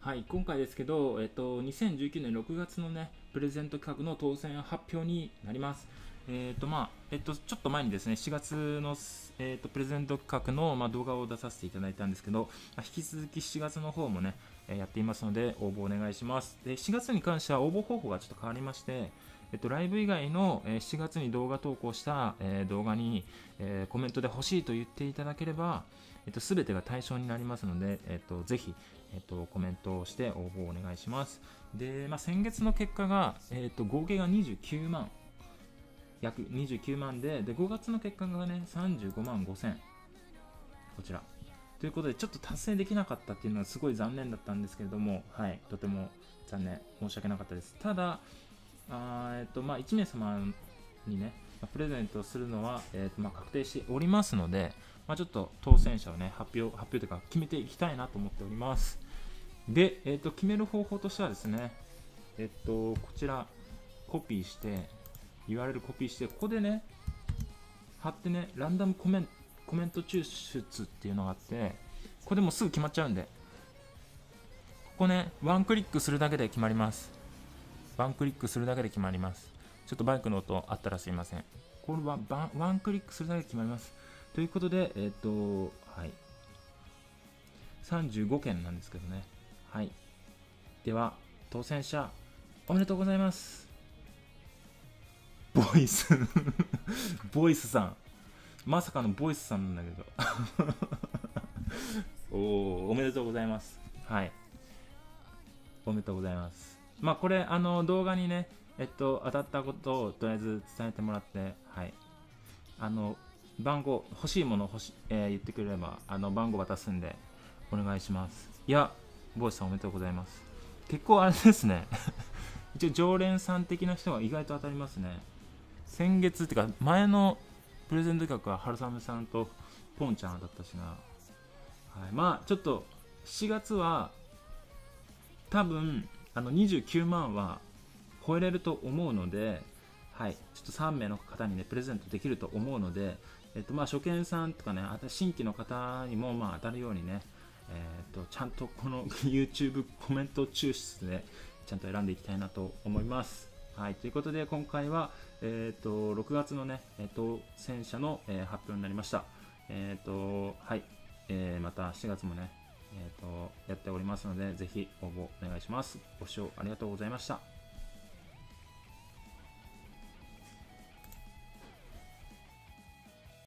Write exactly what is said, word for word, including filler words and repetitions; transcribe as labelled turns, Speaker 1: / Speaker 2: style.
Speaker 1: はい、今回ですけど、えっと、にせんじゅうきゅうねんろくがつのね、プレゼント企画の当選発表になります。えっと、まあ、えっと、ちょっと前にですね、しがつの、えっと、プレゼント企画の、まあ、動画を出させていただいたんですけど、まあ引き続きしちがつの方もね、えーやっていますので、応募お願いします。で、しがつに関しては応募方法がちょっと変わりまして、えっと、ライブ以外の、えーしがつに動画投稿した、えー動画に、えーコメントで欲しいと言っていただければ、えっと、全てが対象になりますので、えっと、ぜひ、えっと、コメントをして応募をお願いします。で、まあ、先月の結果が、えっと、合計がにじゅうきゅうまん、約にじゅうきゅうまんで、で、ごがつの結果がね、さんじゅうごまんごせん、こちら。ということで、ちょっと達成できなかったっていうのはすごい残念だったんですけれども、はい、とても残念、申し訳なかったです。ただ、あーえっと、まあ、いち名様にね、まあプレゼントをするのは、えっとまあ、確定しておりますので、まあ、ちょっと当選者をね、発表、発表というか決めていきたいなと思っております。で、えっと、決める方法としてはですね、えっと、こちら、コピーして、ユーアールエル コピーして、ここでね、貼ってね、ランダムコメント、コメント抽出っていうのがあって、ここでもうすぐ決まっちゃうんで、ここね、ワンクリックするだけで決まります。ワンクリックするだけで決まります。ちょっとバイクの音あったらすいません。これはワンワンクリックするだけで決まります。ということで、えっと、はい。さんじゅうごけんなんですけどね。はい。では、当選者、おめでとうございます。ボイスボイスさん。まさかのボイスさんなんだけどおー、おめでとうございます。はい。おめでとうございます。まあ、これ、あの、動画にね、えっと、当たったことをとりあえず伝えてもらって、はい。あの、番号、欲しいもの欲し、えー言ってくれれば、あの、番号渡すんで、お願いします。いや、ボイスさんおめでとうございます。結構あれですね一応常連さん的な人が意外と当たりますね。先月っていうか前のプレゼント企画は春雨さんとポンちゃんだったしな、はい、まあちょっとしがつは多分あのにじゅうきゅうまんは超えれると思うので、はい、ちょっとさん名の方にねプレゼントできると思うので、えっとまあ初見さんとかね、あと新規の方にもまあ当たるようにね、えっとちゃんとこの YouTube コメント抽出でちゃんと選んでいきたいなと思います。はい、ということで今回は、えー、とろくがつのね、えー、当選者の、えー発表になりました。えーとはい、えーまたしちがつもね、えー、とやっておりますので、ぜひ応募お願いします。ご視聴ありがとうございました。